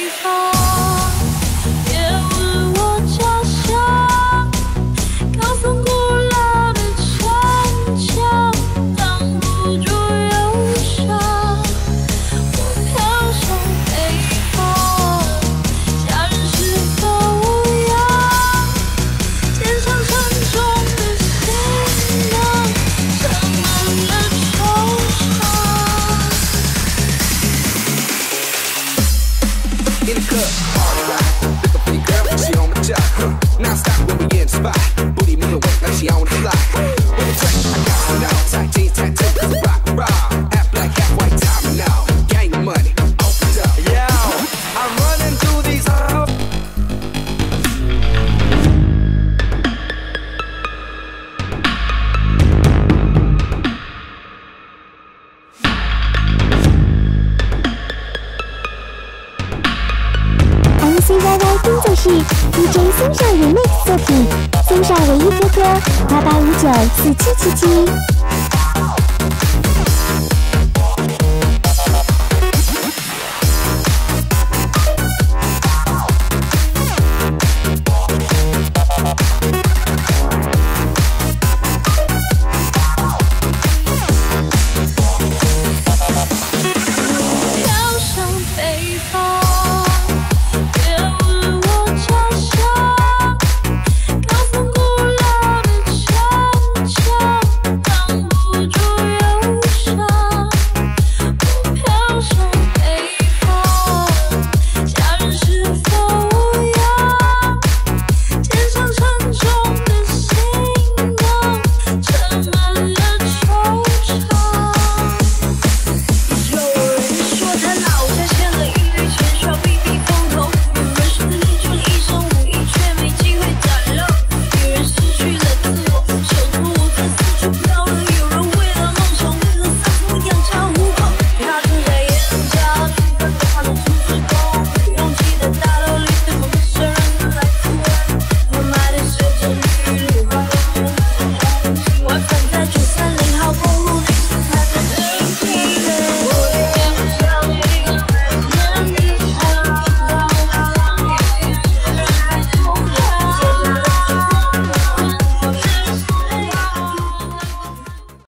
方。别问我家乡，高耸古老的城墙，挡不住忧伤。我飘向北方，家人是否无恙？肩上沉重的行囊，盛满了惆怅。 In the club, party rock, with a pretty girl, she on my job, now stop when we in the spot, booty moving weight like she on the fly. With the fresh, I got some now, tight jeans, tattoos, rock, rock, half black, half white, time now, gang of money, open up. Yo, I'm running through these halls. ，ICYY 工作室 DJ 松上 remix 作品，松上唯一哥哥88594777。